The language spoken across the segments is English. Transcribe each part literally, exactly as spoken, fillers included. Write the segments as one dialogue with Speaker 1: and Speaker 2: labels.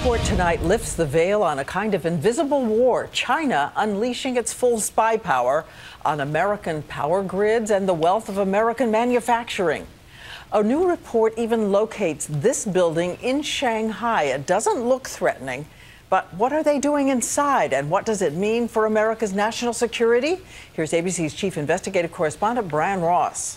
Speaker 1: report tonight lifts the veil on a kind of invisible war. China unleashing its full spy power on American power grids and the wealth of American manufacturing. A new report even locates this building in Shanghai. It doesn't look threatening, but what are they doing inside, and what does it mean for America's national security? Here's A B C's chief investigative correspondent Brian Ross.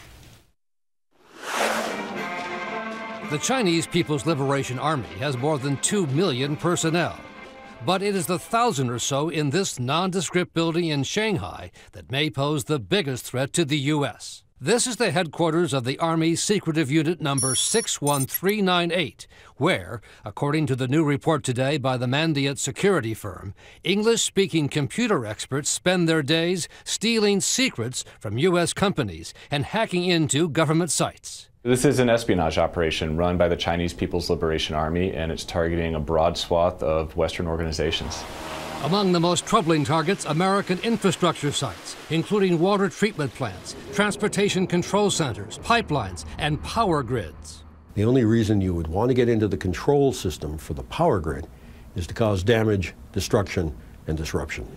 Speaker 2: The Chinese People's Liberation Army has more than two million personnel. But it is the thousand or so in this nondescript building in Shanghai that may pose the biggest threat to the U S. This is the headquarters of the Army Secretive Unit number six one three nine eight, where, according to the new report today by the Mandiant security firm, English-speaking computer experts spend their days stealing secrets from U S companies and hacking into government sites.
Speaker 3: This is an espionage operation run by the Chinese People's Liberation Army, and it's targeting a broad swath of Western organizations.
Speaker 2: Among the most troubling targets, American infrastructure sites, including water treatment plants, transportation control centers, pipelines, and power grids.
Speaker 4: The only reason you would want to get into the control system for the power grid is to cause damage, destruction, and disruption.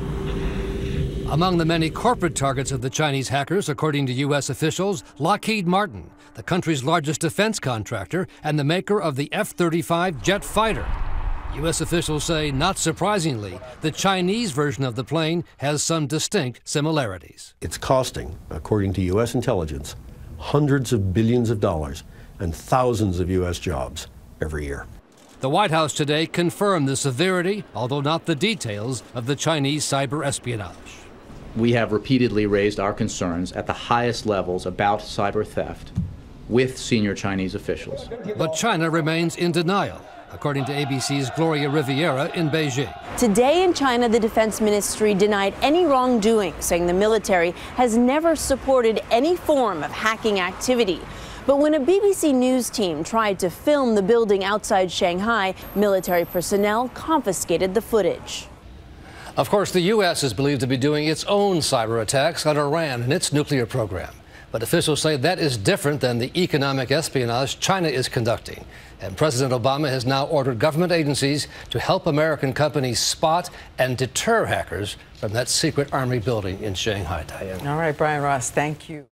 Speaker 2: Among the many corporate targets of the Chinese hackers, according to U S officials, Lockheed Martin, the country's largest defense contractor and the maker of the F thirty-five jet fighter. U S officials say, not surprisingly, the Chinese version of the plane has some distinct similarities.
Speaker 4: It's costing, according to U S intelligence, hundreds of billions of dollars and thousands of U S jobs every year.
Speaker 2: The White House today confirmed the severity, although not the details, of the Chinese cyber espionage.
Speaker 5: We have repeatedly raised our concerns at the highest levels about cyber theft with senior Chinese officials.
Speaker 2: But China remains in denial, according to A B C's Gloria Riviera in Beijing.
Speaker 6: Today in China, the Defense Ministry denied any wrongdoing, saying the military has never supported any form of hacking activity. But when a B B C News team tried to film the building outside Shanghai, military personnel confiscated the footage.
Speaker 2: Of course, the U S is believed to be doing its own cyber attacks on Iran and its nuclear program. But officials say that is different than the economic espionage China is conducting. And President Obama has now ordered government agencies to help American companies spot and deter hackers from that secret army building in Shanghai. Diane.
Speaker 1: All right, Brian Ross, thank you.